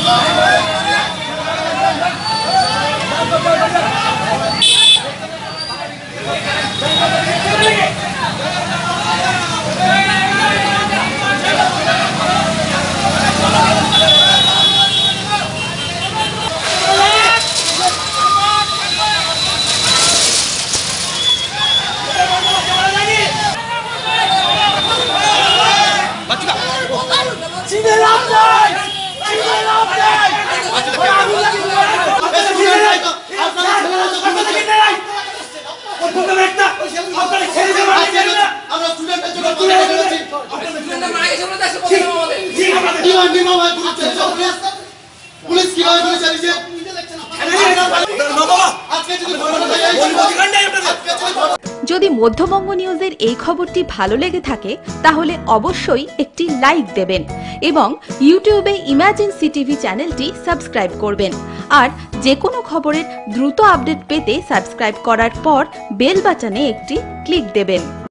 যদি মধ্যবঙ্গ নিউজের এই খবরটি ভালো লেগে থাকে তাহলে অবশ্যই একটি লাইক দেবেন এবং ইউটিউবে ইমার্জেন্সি টিভি চ্যানেলটি সাবস্ক্রাইব করবেন। আর যে কোনো খবরের দ্রুত আপডেট পেতে সাবস্ক্রাইব করার পর বেল বাটনে একটি ক্লিক দেবেন।